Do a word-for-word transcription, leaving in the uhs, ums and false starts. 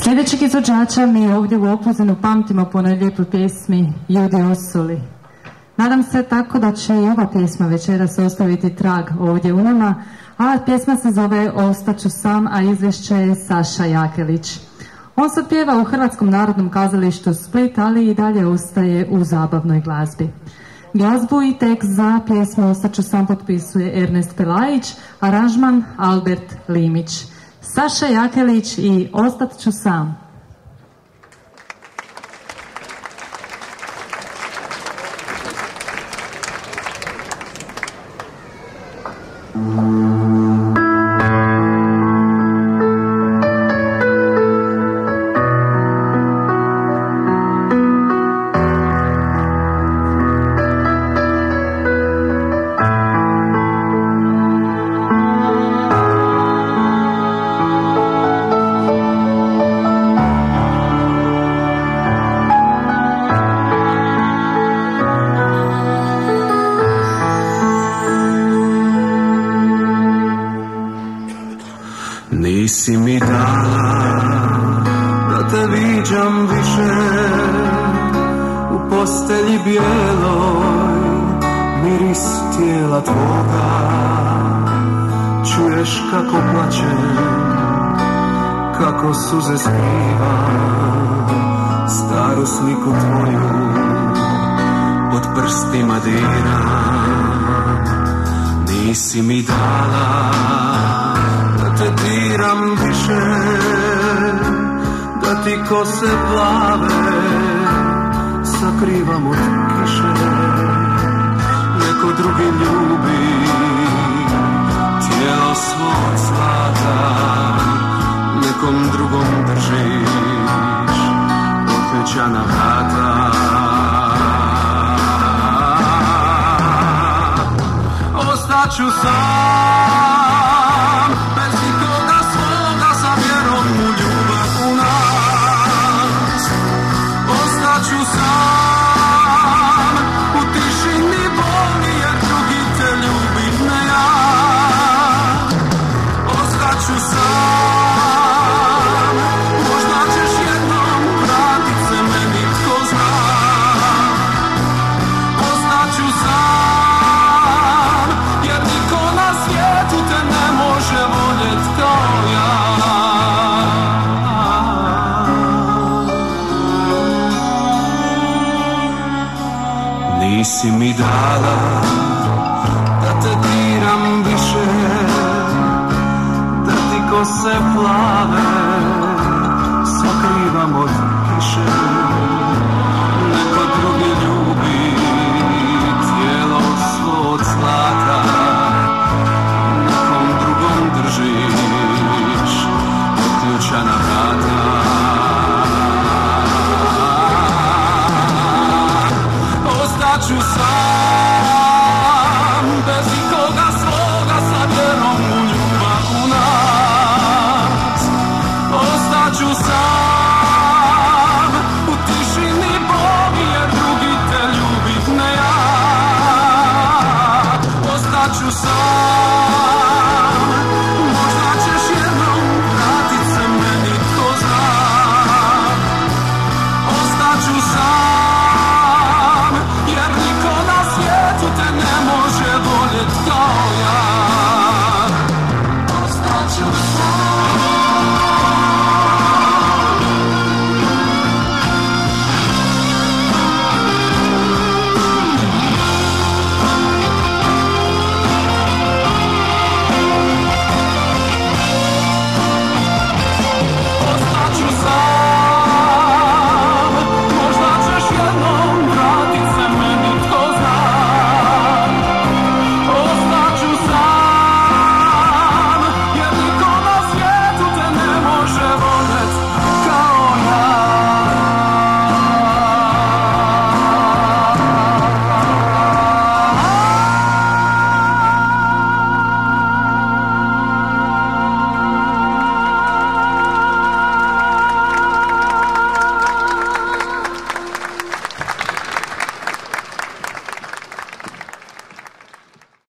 Sljedećeg izvođača mi ovdje u Opuzenu pamtimo po onoj lijepoj pjesmi Judi Osuli. Nadam se tako da će i ova pjesma večeras ostaviti trag ovdje u nama, a pjesma se zove Ostaću sam, a izvješće je Saša Jakelić. On sad pjeva u Hrvatskom narodnom kazalištu Split, ali i dalje ostaje u zabavnoj glazbi. Glazbu i tekst za pjesmu Ostaću sam potpisuje Ernest Pelajić, aranžman Albert Limić. Saša Jakelić i Ostat ću sam. Nisi mi dala da te viđam više u postelji bijeloj, miris tijela tvoga, čuješ kako plačem, kako suze skrivam, staru sliku tvoju pod prstima diram. Nisi mi dala te diram više, da ti kose plave sakrivam od kiše. Neko drugi ljubi tijelo svog zlata, nekom drugom držiš opećana vrata. Ostaću sam sam, u tišini boli jer drugi te ljubit ne ja. Ostaću sam, možda ćeš jednom vratit se meni, tko zna. Ostaću sam, jer niko na svijetu te ne može voljet kao ja. Nisi mi dala da te diram više, da ti kose plave sakrivam od kiše.